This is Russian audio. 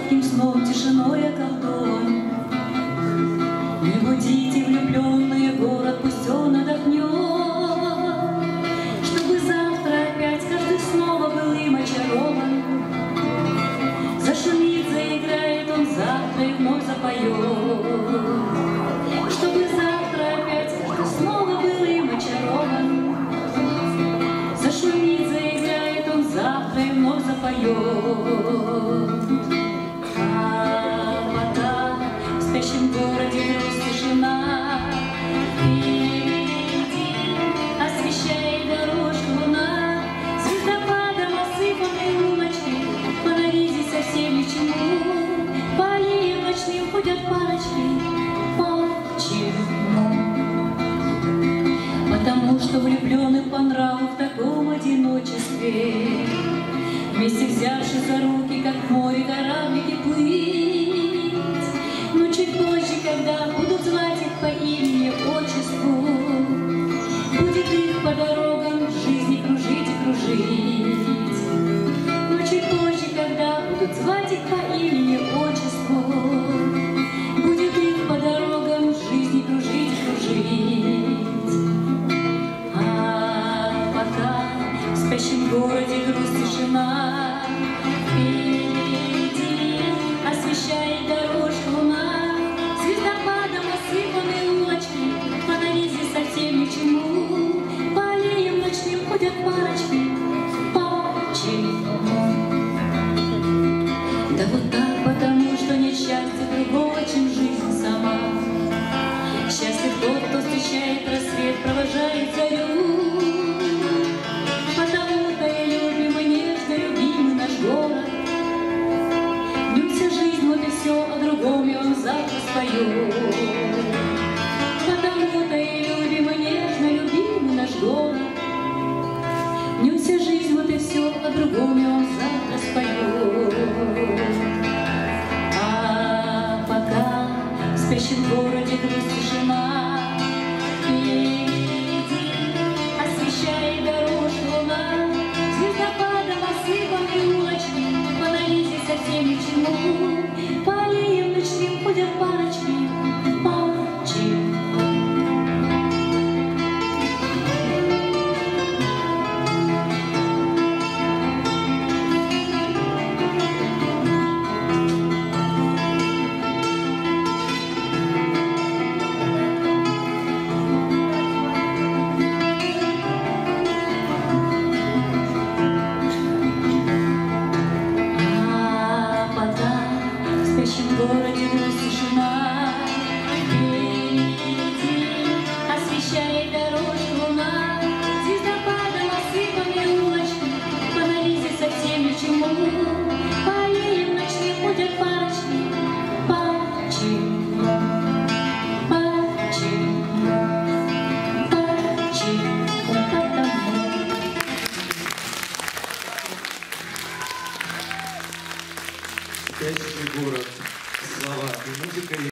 сладким сном, тишиной околдован. Не будите влюбленные, город пусть он отдохнет, чтобы завтра опять каждый снова был им очарован. Зашумит, заиграет он завтра и вновь запоет, чтобы завтра опять каждый снова был им очарован. Зашумит, заиграет он завтра и вновь запоет. А пока в спящем городе грусть, тишина, впереди освещает дорожку луна. Звездопадом осыпанные улочки, фонари здесь совсем ни к чему. По аллеям ночным ходят парочки. Почему? Потому что влюбленным по нраву в таком одиночестве, вместе взявшись за руки, как в море кораблики плыть. Но чуть позже, когда будут звать их по имени, отчеству, будет их по дорогам жизни кружить и кружить. Но чуть позже, когда будут звать их по имени, отчеству, будет их по дорогам жизни кружить и кружить. А пока в спящем городе грусть, тишина, впереди освещает дорожку луна. Звездопадом осыпанные улочки, фонари здесь совсем ни к чему. По аллеям ночным ходят парочки. Почему? Да вот так, потому что нет счастья другого, чем жизнь сама. Счастье тот, кто встречает рассвет, провожает зарю. Потому-то и любим, и нежно любим наш город. В нем вся жизнь, вот и все, о другом я вам завтра спою. Потому-то и любим, и нежно любим наш город. В нем вся жизнь, вот и все, о другом я вам завтра спою. А пока в спящем городе грусть, тишина, впереди освещает дорожку луна. Звездопадом осыпанные улочки, фонари здесь совсем ни к чему. По аллеям ночным ходят парочки. Почему? В спящем городе грусть, тишина, впереди освещает дорожку луна. Звездопадом осыпанные улочки, фонари здесь совсем ни к чему. По аллеям ночным ходят парочки. Почему? Почему? Почему? Потому. Спящий город. Слова и музыка.